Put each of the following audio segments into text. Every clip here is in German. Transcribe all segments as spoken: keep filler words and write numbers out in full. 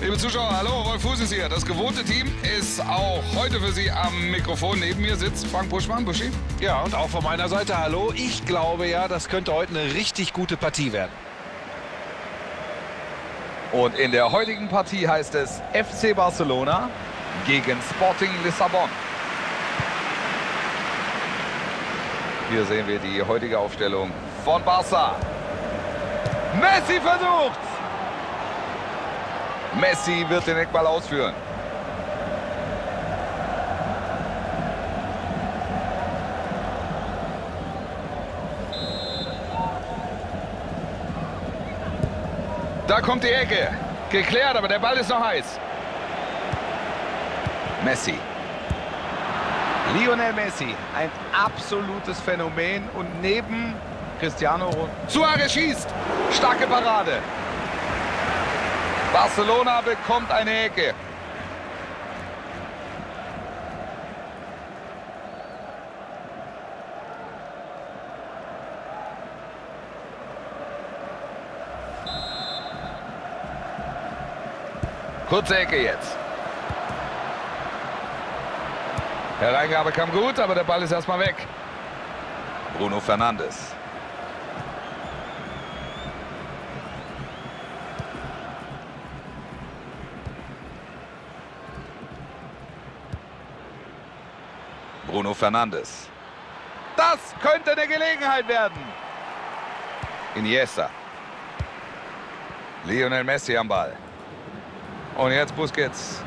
Liebe Zuschauer, hallo, Wolf Fuß ist hier. Das gewohnte Team ist auch heute für Sie am Mikrofon. Neben mir sitzt Frank Buschmann. Buschi. Ja, und auch von meiner Seite hallo. Ich glaube ja, das könnte heute eine richtig gute Partie werden. Und in der heutigen Partie heißt es F C Barcelona gegen Sporting Lissabon. Hier sehen wir die heutige Aufstellung von Barca. Messi versucht. Messi wird den Eckball ausführen. Da kommt die Ecke. Geklärt, aber der Ball ist noch heiß. Messi. Lionel Messi, ein absolutes Phänomen. Und neben Cristiano Suarez schießt. Starke Parade. Barcelona bekommt eine Ecke. Kurze Ecke jetzt. Hereingabe kam gut, aber der Ball ist erstmal weg. Bruno Fernandes. Bruno Fernandes. Das könnte eine Gelegenheit werden. Iniesta. Lionel Messi am Ball. Und jetzt Busquets.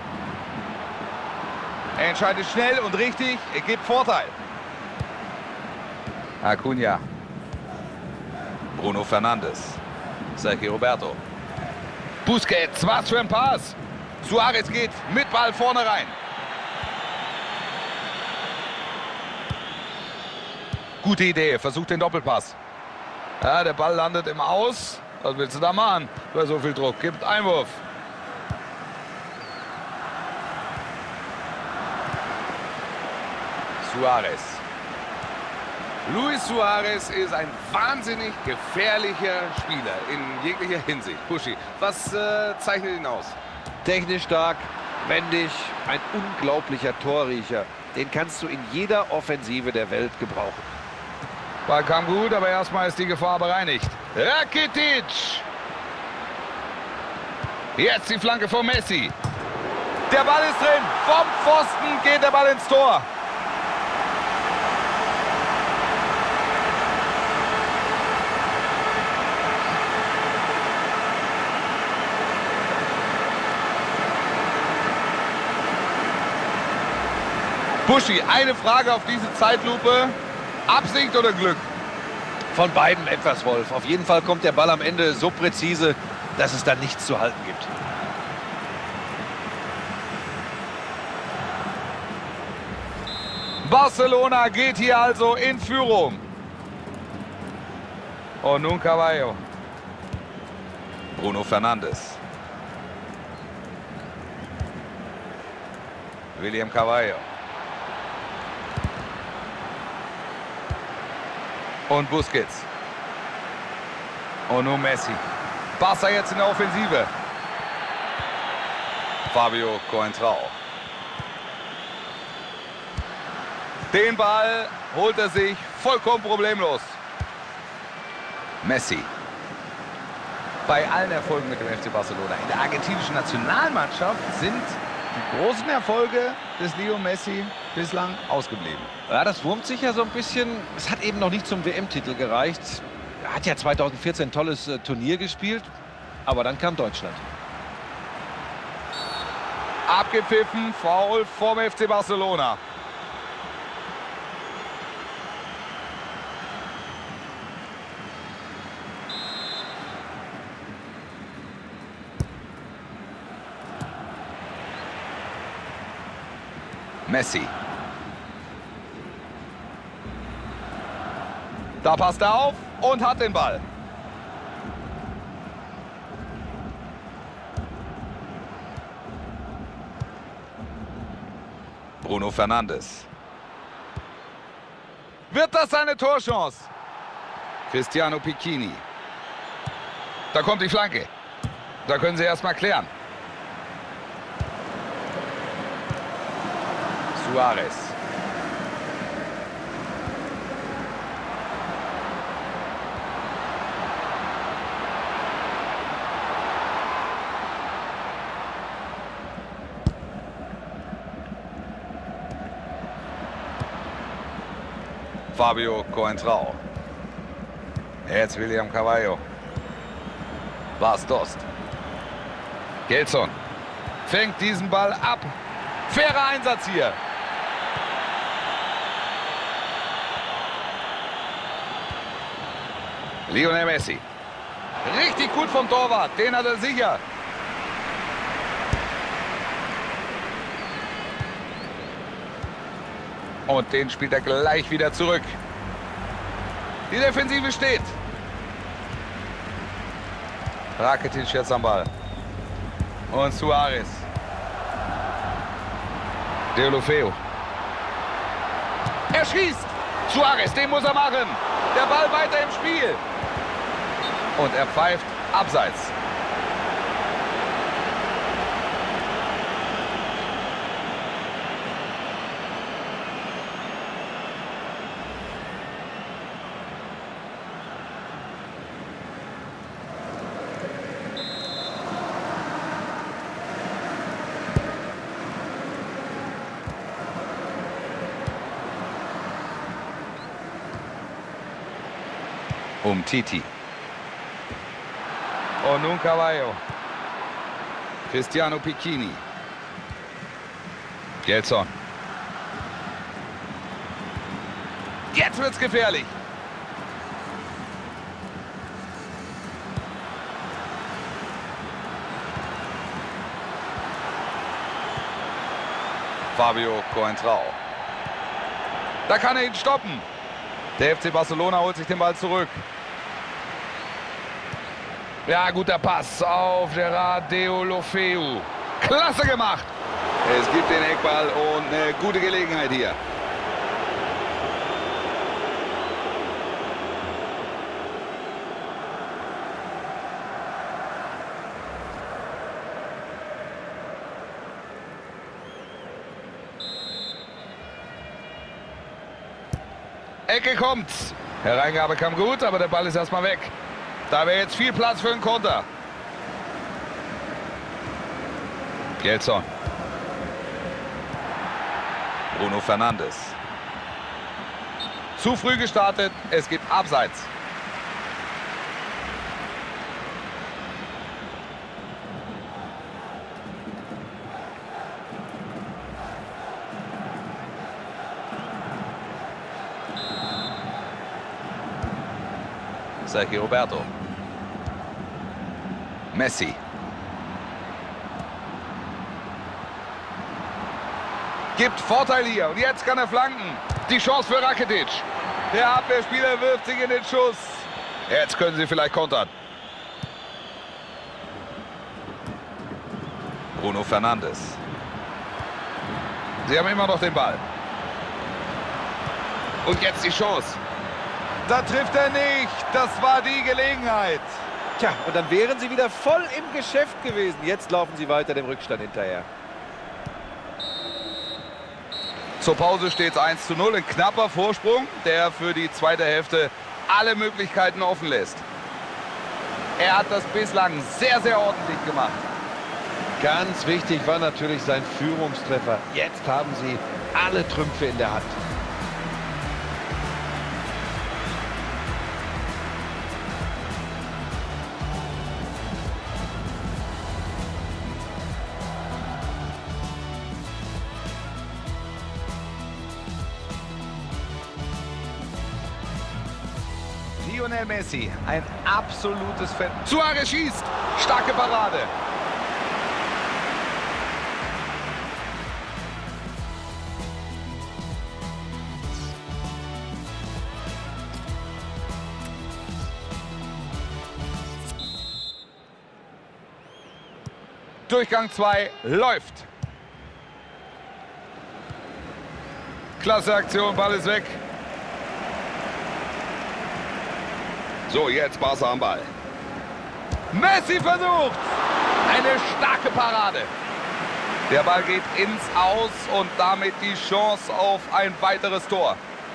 Er entscheidet schnell und richtig. Er gibt Vorteil. Acuna. Bruno Fernandes. Sergio Roberto. Busquets, was für ein Pass. Suarez geht mit Ball vorne rein. Gute Idee, versucht den Doppelpass. Ja, der Ball landet im Aus. Was willst du da machen? Bei so viel Druck. Gibt Einwurf. Suarez. Luis Suarez ist ein wahnsinnig gefährlicher Spieler in jeglicher Hinsicht. Buschi, was äh, zeichnet ihn aus? Technisch stark, wendig, ein unglaublicher Torriecher. Den kannst du in jeder Offensive der Welt gebrauchen. Ball kam gut, aber erstmal ist die Gefahr bereinigt. Rakitic. Jetzt die Flanke von Messi. Der Ball ist drin. Vom Pfosten geht der Ball ins Tor. Buschi, eine Frage auf diese Zeitlupe. Absicht oder Glück? Von beiden etwas, Wolf. Auf jeden Fall kommt der Ball am Ende so präzise, dass es dann nichts zu halten gibt. Barcelona geht hier also in Führung. Und nun Cavallo. Bruno Fernandes. William Cavallo. Und Busquets. Und nun Messi. Barca jetzt in der Offensive. Fabio Coentrao. Den Ball holt er sich vollkommen problemlos. Messi. Bei allen Erfolgen mit dem F C Barcelona in der argentinischen Nationalmannschaft sind die großen Erfolge des Leo Messi bislang ausgeblieben. Ja, das wurmt sich ja so ein bisschen. Es hat eben noch nicht zum W M-Titel gereicht. Er hat ja zweitausendvierzehn ein tolles äh, Turnier gespielt, aber dann kam Deutschland. Abgepfiffen, Foul vom F C Barcelona. Messi. Da passt er auf und hat den Ball. Bruno Fernandes. Wird das seine Torchance? Cristiano Piccini. Da kommt die Flanke. Da können sie erst mal klären. Suarez. Fabio Coentrao. Jetzt William Carvalho. Bas Dost. Gelson fängt diesen Ball ab. Fairer Einsatz hier. Lionel Messi. Richtig gut vom Torwart. Den hat er sicher. Und den spielt er gleich wieder zurück. Die Defensive steht. Rakitic jetzt am Ball. Und Suarez. Deulofeu. Er schießt. Suarez, den muss er machen. Der Ball weiter im Spiel. Und er pfeift abseits. Um Titi. Und nun Carvalho. Cristiano Piccini. Gelson. Jetzt wird's gefährlich. Fabio Coentrao. Da kann er ihn stoppen. Der F C Barcelona holt sich den Ball zurück. Ja, guter Pass auf Gerard Deulofeu. Klasse gemacht. Es gibt den Eckball und eine gute Gelegenheit hier. Ecke kommt. Hereingabe kam gut, aber der Ball ist erstmal weg. Da wäre jetzt viel Platz für einen Konter. Gelson. Bruno Fernandes. Zu früh gestartet. Es gibt Abseits. Sergio Roberto. Messi. Gibt Vorteil hier. Und jetzt kann er flanken. Die Chance für Rakitic. Der Abwehrspieler wirft sich in den Schuss. Jetzt können sie vielleicht kontern. Bruno Fernandes. Sie haben immer noch den Ball. Und jetzt die Chance. Da trifft er nicht. Das war die Gelegenheit. Tja, und dann wären sie wieder voll im Geschäft gewesen. Jetzt laufen sie weiter dem Rückstand hinterher. Zur Pause steht es eins zu null. Ein knapper Vorsprung, der für die zweite Hälfte alle Möglichkeiten offen lässt. Er hat das bislang sehr, sehr ordentlich gemacht. Ganz wichtig war natürlich sein Führungstreffer. Jetzt haben sie alle Trümpfe in der Hand. Lionel Messi, ein absolutes Fan. Suarez schießt. Starke Parade. Durchgang zwei läuft. Klasse Aktion, Ball ist weg. So, jetzt Barca am Ball. Messi versucht. Eine starke Parade. Der Ball geht ins Aus und damit die Chance auf ein weiteres Tor.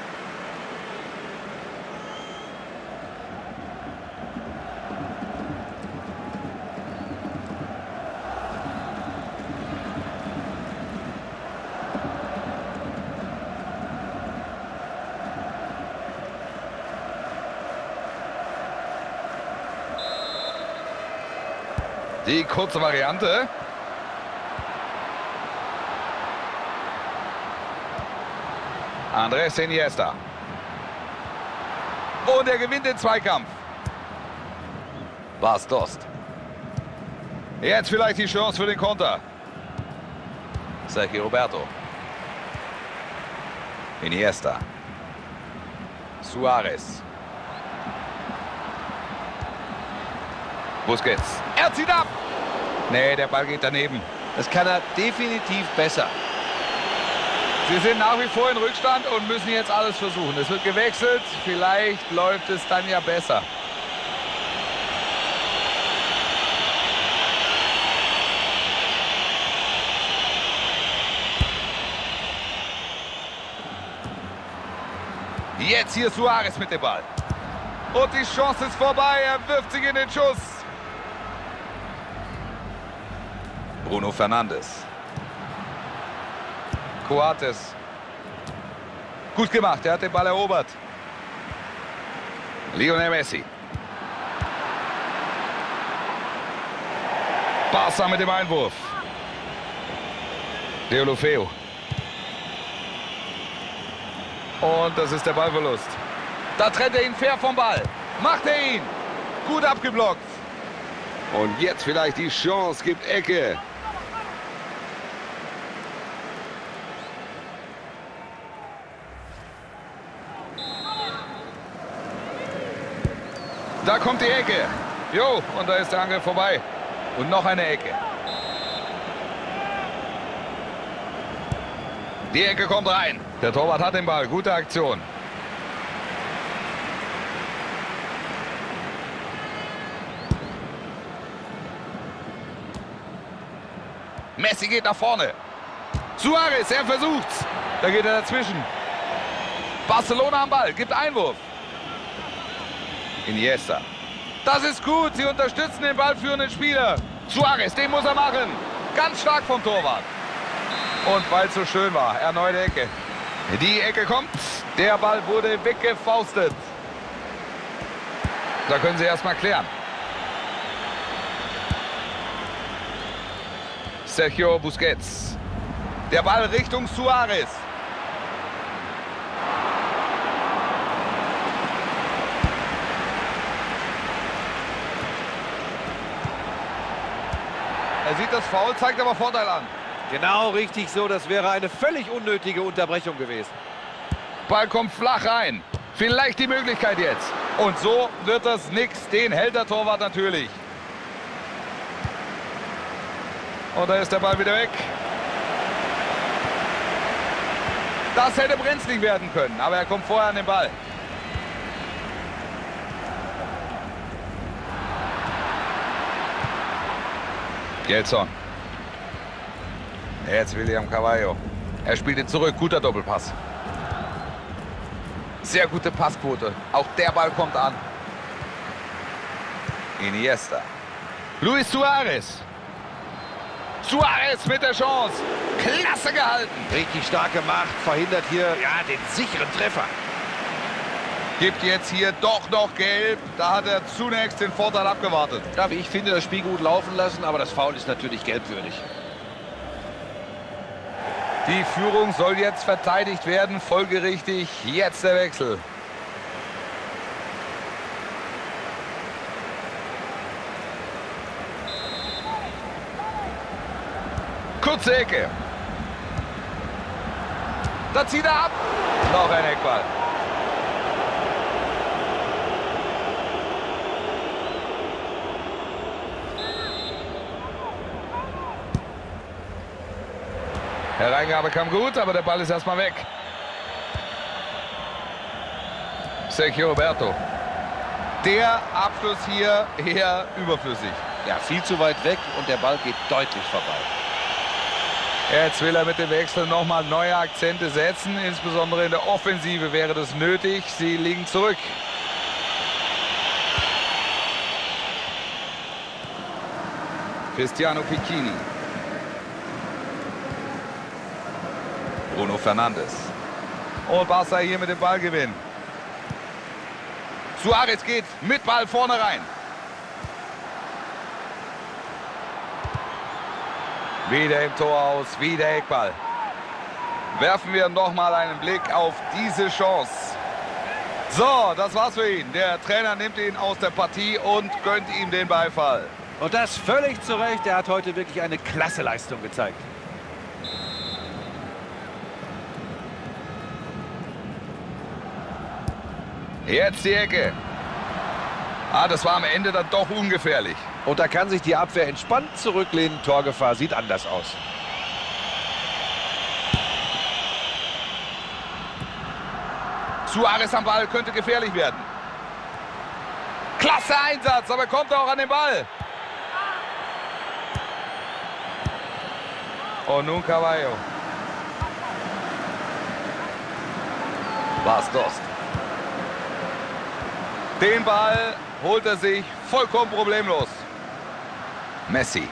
Die kurze Variante. Andrés Iniesta. Und er gewinnt den Zweikampf. Bas Dost. Jetzt vielleicht die Chance für den Konter. Sergio Roberto. Iniesta. Suarez. Busquets. Er zieht ab. Nee, der Ball geht daneben. Das kann er definitiv besser. Sie sind nach wie vor in Rückstand und müssen jetzt alles versuchen. Es wird gewechselt. Vielleicht läuft es dann ja besser. Jetzt hier Suarez mit dem Ball. Und die Chance ist vorbei. Er wirft sich in den Schuss. Bruno Fernandes. Coates. Gut gemacht, er hat den Ball erobert. Lionel Messi. Barca mit dem Einwurf. Deulofeu. Und das ist der Ballverlust. Da trennt er ihn fair vom Ball. Macht er ihn. Gut abgeblockt. Und jetzt vielleicht die Chance, gibt Ecke. Da kommt die Ecke. Jo, und da ist der Angriff vorbei. Und noch eine Ecke. Die Ecke kommt rein. Der Torwart hat den Ball. Gute Aktion. Messi geht nach vorne. Suarez, er versucht's. Da geht er dazwischen. Barcelona am Ball, gibt Einwurf. Iniesta. Das ist gut, sie unterstützen den ballführenden Spieler. Suarez, den muss er machen. Ganz stark vom Torwart. Und weil es so schön war, erneut Ecke. Die Ecke kommt. Der Ball wurde weggefaustet. Da können sie erstmal klären. Sergio Busquets. Der Ball Richtung Suarez. Er sieht das Foul, zeigt aber Vorteil an. Genau richtig so, das wäre eine völlig unnötige Unterbrechung gewesen. Ball kommt flach rein. Vielleicht die Möglichkeit jetzt. Und so wird das nix. Den hält der Torwart natürlich. Und da ist der Ball wieder weg. Das hätte brenzlig werden können, aber er kommt vorher an den Ball. Gelson. Jetzt William Carvalho. Er spielt ihn zurück. Guter Doppelpass. Sehr gute Passquote. Auch der Ball kommt an. Iniesta. Luis Suarez. Suarez mit der Chance. Klasse gehalten. Richtig stark gemacht. Verhindert hier ja den sicheren Treffer. Gibt jetzt hier doch noch Gelb. Da hat er zunächst den Vorteil abgewartet. Ja, wie ich finde, das Spiel gut laufen lassen, aber das Foul ist natürlich gelbwürdig. Die Führung soll jetzt verteidigt werden. Folgerichtig jetzt der Wechsel. Kurze Ecke. Da zieht er ab. Noch ein Eckball. Hereingabe kam gut, aber der Ball ist erstmal weg. Sergio Roberto. Der Abschluss hier eher überflüssig. Ja, viel zu weit weg und der Ball geht deutlich vorbei. Jetzt will er mit dem Wechsel nochmal neue Akzente setzen. Insbesondere in der Offensive wäre das nötig. Sie liegen zurück. Cristiano Piccini. Bruno Fernandes. Und Barca hier mit dem Ballgewinn. Suarez geht mit Ball vorne rein. Wieder im Tor aus, wieder Eckball. Werfen wir noch mal einen Blick auf diese Chance. So, das war's für ihn. Der Trainer nimmt ihn aus der Partie und gönnt ihm den Beifall. Und das völlig zu Recht. Er hat heute wirklich eine klasse Leistung gezeigt. Jetzt die Ecke. Ah, das war am Ende dann doch ungefährlich. Und da kann sich die Abwehr entspannt zurücklehnen. Torgefahr sieht anders aus. Suarez am Ball könnte gefährlich werden. Klasse Einsatz, aber kommt auch an den Ball. Und nun Cavallo. Bas Dost. Den Ball holt er sich vollkommen problemlos. Messi.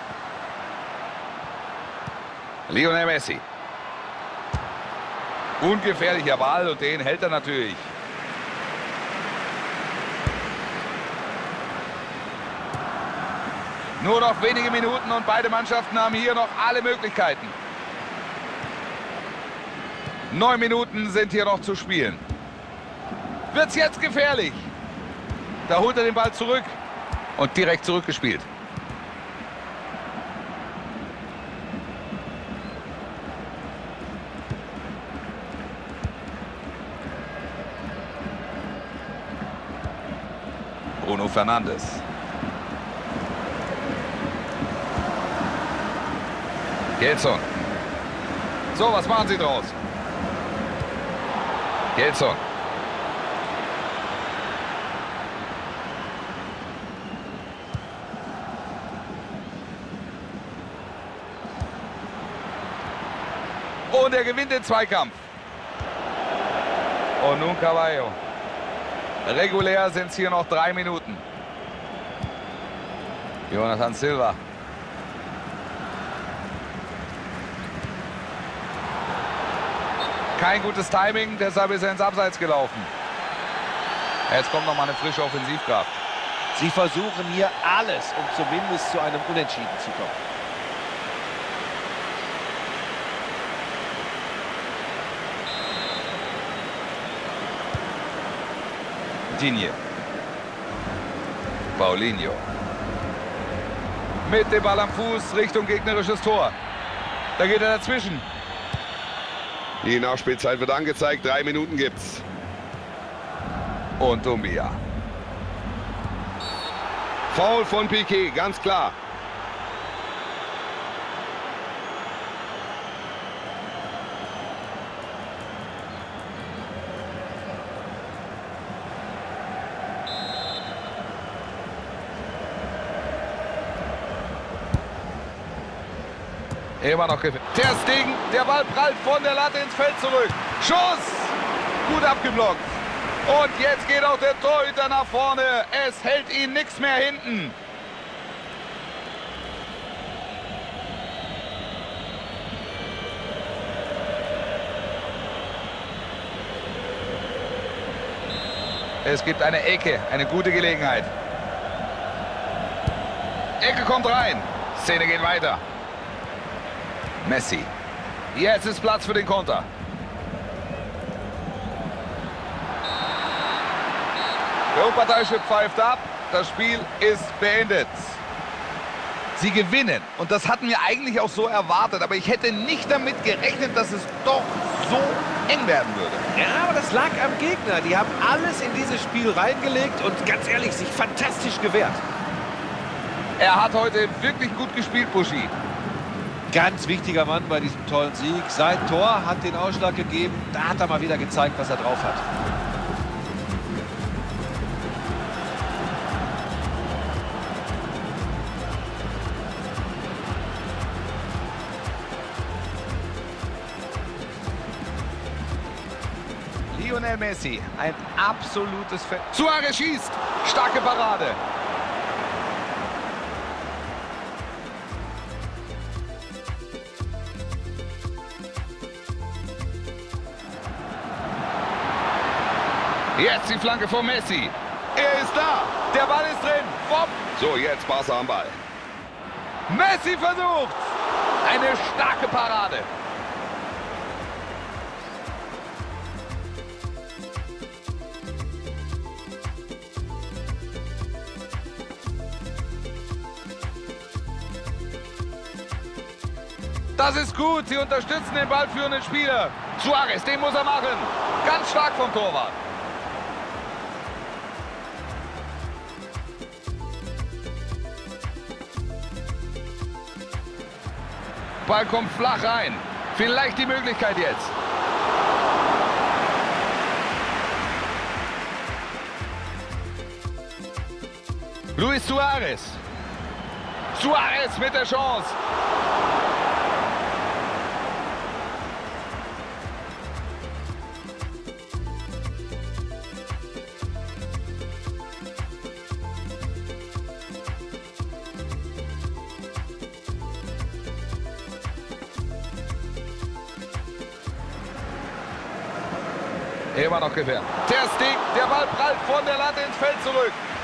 Lionel Messi. Ungefährlicher Ball und den hält er natürlich. Nur noch wenige Minuten und beide Mannschaften haben hier noch alle Möglichkeiten. Neun Minuten sind hier noch zu spielen. Wird's jetzt gefährlich? Da holt er den Ball zurück und direkt zurückgespielt. Bruno Fernandes. Gelson. So, was machen Sie draus? Gelson. Und er gewinnt den Zweikampf. Und nun Cavallo. Regulär sind es hier noch drei Minuten. Jonathan Silva. Kein gutes Timing, deshalb ist er ins Abseits gelaufen. Jetzt kommt noch mal eine frische Offensivkraft. Sie versuchen hier alles, um zumindest zu einem Unentschieden zu kommen. Digne. Paulinho. Mit dem Ball am Fuß Richtung gegnerisches Tor. Da geht er dazwischen. Die Nachspielzeit wird angezeigt. Drei Minuten gibt's. Und Doumbia. Foul von Piqué, ganz klar. Immer noch gefällt. Ter Stegen, der Ball prallt von der Latte ins Feld zurück. Schuss! Gut abgeblockt. Und jetzt geht auch der Torhüter nach vorne. Es hält ihn nichts mehr hinten. Es gibt eine Ecke, eine gute Gelegenheit. Ecke kommt rein. Szene geht weiter. Messi. Jetzt ist Platz für den Konter. Der Unparteiische pfeift ab. Das Spiel ist beendet. Sie gewinnen. Und das hatten wir eigentlich auch so erwartet. Aber ich hätte nicht damit gerechnet, dass es doch so eng werden würde. Ja, aber das lag am Gegner. Die haben alles in dieses Spiel reingelegt und ganz ehrlich, sich fantastisch gewehrt. Er hat heute wirklich gut gespielt, Buschi. Ganz wichtiger Mann bei diesem tollen Sieg. Sein Tor hat den Ausschlag gegeben. Da hat er mal wieder gezeigt, was er drauf hat. Lionel Messi. Ein absolutes Fe Suarez schießt. Starke Parade. Jetzt die Flanke von Messi. Er ist da. Der Ball ist drin. Bob. So, jetzt Barca am Ball. Messi versucht. Eine starke Parade. Das ist gut. Sie unterstützen den ballführenden Spieler. Suarez, den muss er machen. Ganz stark vom Torwart. Ball kommt flach rein. Vielleicht die Möglichkeit jetzt. Luis Suarez. Suarez mit der Chance. Immer noch gewährt. Ter Stegen, der Ball prallt von der Latte ins Feld zurück.